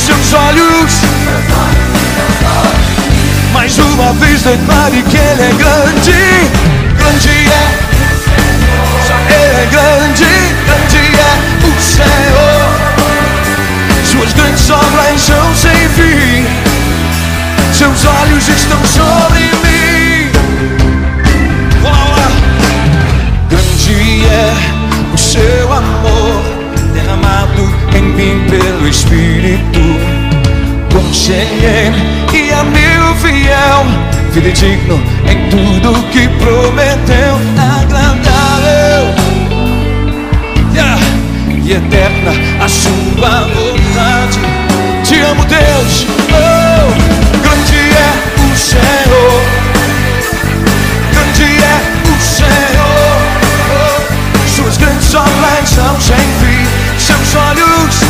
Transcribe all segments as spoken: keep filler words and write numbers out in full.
seus olhos. Mais uma vez declare que Ele é grande. Grande é, Ele é grande. Grande é o Senhor. Suas grandes obras são sem fim. Seus olhos estão sobre mim. Olá. Grande é o seu amor, derramado em mim pelo Espírito. Conselheiro e amigo fiel, fidedigno em tudo que prometeu. Agradável, yeah, e eterna a sua vontade. Te amo, Deus. Oh, grande é o Senhor. Grande é o Senhor. Oh, suas grandes obras são sem fim. Seus olhos.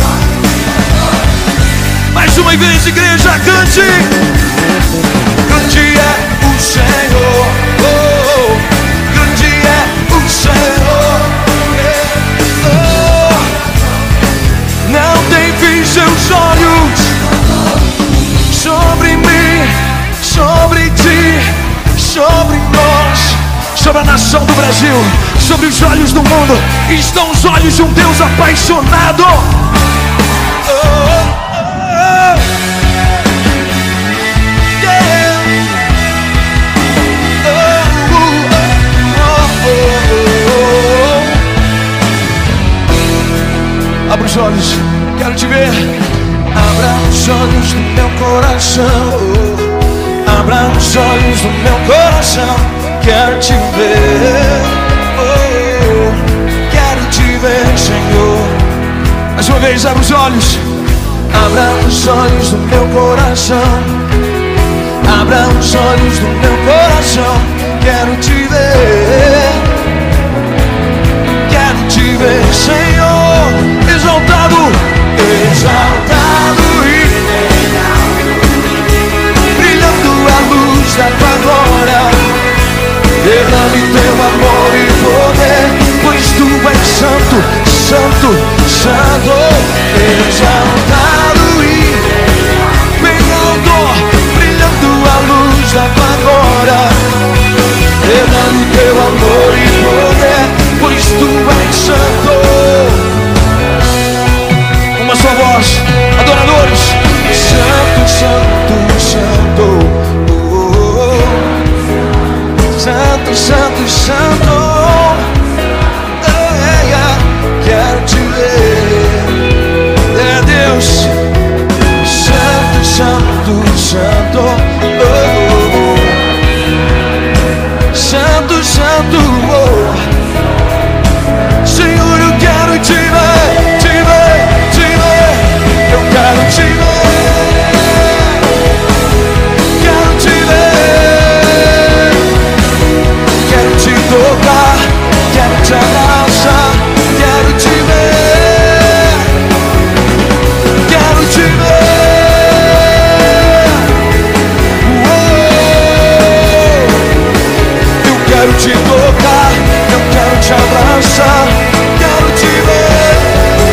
Mais uma vez, igreja, cante. Grande é o Senhor. Oh, grande é o Senhor. Oh, não tem fim seus olhos sobre mim, sobre ti, sobre nós, sobre a nação do Brasil, sobre os olhos do mundo. Estão os olhos de um Deus apaixonado. Oh, oh, yeah. Oh, oh, oh, oh. Abra os olhos, quero te ver. Abra os olhos do meu coração. Abra os olhos do meu coração. Quero te ver. Oh, quero te ver, Senhor. Mais uma vez, abra os olhos. Abra os olhos do meu coração. Abra os olhos do meu coração. Quero te ver. Quero te ver, Senhor. Exaltado, exaltado e brilhando a luz da tua glória. Derrame teu amor e poder, pois tu és santo, santo, santo. Exaltado e bem alto, brilhando a luz da tua glória. Derrame teu amor e poder, pois tu és santo. Uma só voz, adoradores. Santo, santo, santo. Santo, santo, santo. É, é, quero te ver. É Deus. Santo, santo, santo. Oh, oh, oh. Santo, santo. Oh. Senhor, eu quero te ver, te ver, te ver. Eu quero te ver. Quero te ver. Quero te tocar, quero te abraçar, quero te ver, quero te ver. Oh, eu quero te tocar, eu quero te abraçar, quero te ver.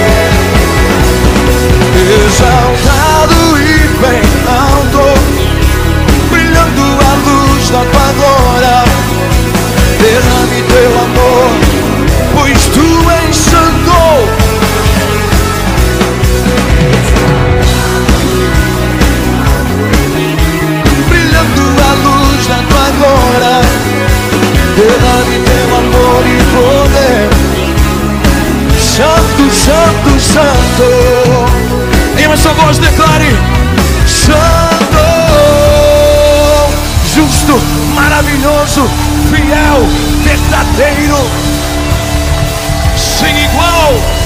Exaltado e bem alto, brilhando a luz da tua glória. Derrame teu amor, pois tu és santo. Brilhando a luz da tua glória. Derrame teu amor e poder. Santo, santo, santo. Em uma só voz declare: Santo, justo, maravilhoso, fiel, verdadeiro, sem igual.